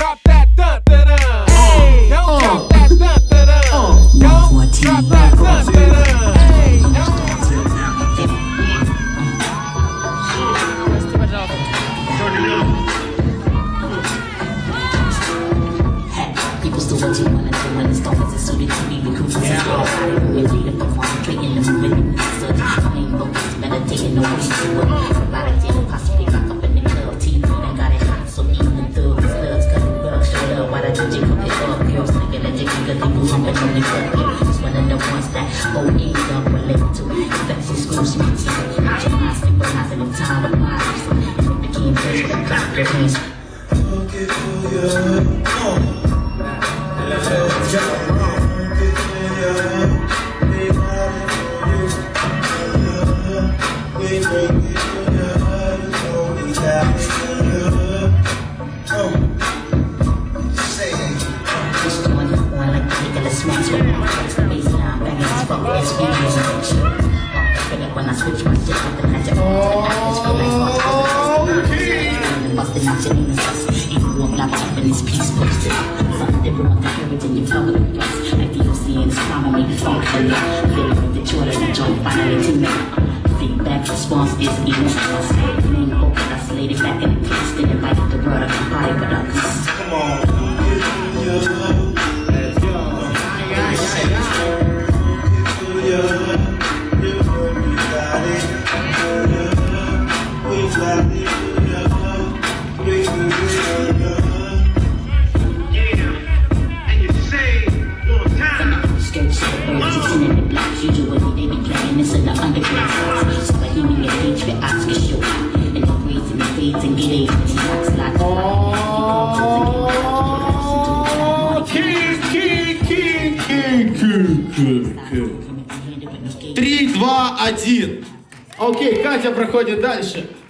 drop that dun dun dun. Hey, don't drop that dun dun dun. Don't drop that dun dun dun. Hey, people still what you wanna do when it's gone, it's suited to be recruited. We're reading the form, trading the movement. Main focus, meditating, no way to it. Somebody didn't possibly rock up in the club. TV and got it hot, so even the thugs, slugs, cutting rugs, showed up. Why the DJ come pick up? Girls thinking that they can get people humping on the club. Just one of the ones that OE don't relate to. Infection schools, you can see it. Your mind stabilizing in time with minds. Put the key in place with a clap your hands. When I switch my shit up and I just busting out your innocence. Even though I'm not keeping this piece posted. Something different with the heritage and you're talking to us. Like the OC and it's crime and make it fun for you. Feeling the joy that joint finally to me. Feedback response is emotional. Main focus, isolated back in the place. Then invited the world of body productions. Come on. Usually they be playing this in the underground spots. So like you in your page for Oscar show. And the grades and the fades and get agents. Три, два, один. Окей, Катя проходит дальше.